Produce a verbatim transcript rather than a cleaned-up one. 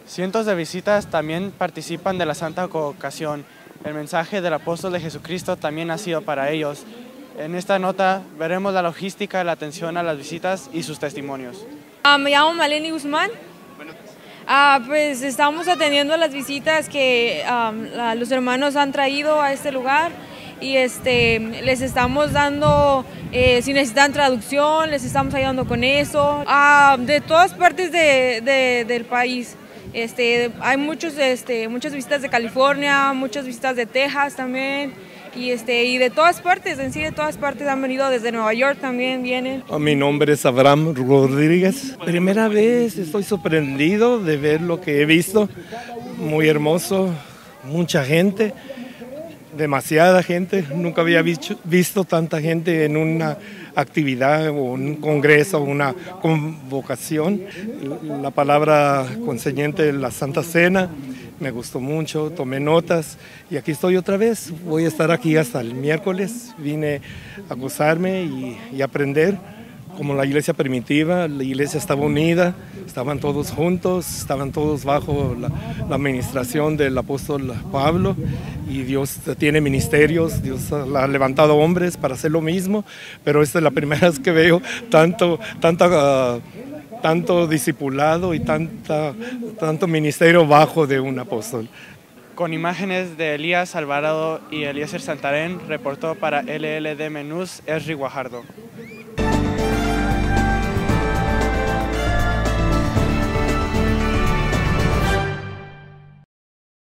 Cientos de visitas también participan de la Santa Convocación. El mensaje del apóstol de Jesucristo también ha sido para ellos. En esta nota veremos la logística, la atención a las visitas y sus testimonios. Uh, me llamo Maleni Guzmán. Uh, pues estamos atendiendo las visitas que um, la, los hermanos han traído a este lugar y este, les estamos dando, eh, si necesitan traducción, les estamos ayudando con eso, uh, de todas partes de, de, del país. Este, hay muchos, este, muchas visitas de California, muchas visitas de Texas también, y, este, y de todas partes, en sí de todas partes han venido, desde Nueva York también vienen. Mi nombre es Abraham Rodríguez. Primera vez estoy sorprendido de ver lo que he visto, muy hermoso, mucha gente, demasiada gente, nunca había visto, visto tanta gente en una actividad o un congreso o una convocación. La palabra consiguiente de la Santa Cena me gustó mucho, tomé notas y aquí estoy otra vez. Voy a estar aquí hasta el miércoles. Vine a gozarme y, y aprender como la iglesia primitiva. La iglesia estaba unida, estaban todos juntos, estaban todos bajo la, la administración del apóstol Pablo, y Dios tiene ministerios, Dios ha levantado hombres para hacer lo mismo, pero esta es la primera vez que veo tanto, tanta, uh, tanto discipulado y tanta, tanto ministerio bajo de un apóstol. Con imágenes de Elías Alvarado y Eliezer Santarén, reportó para L L D Menús Esri Guajardo.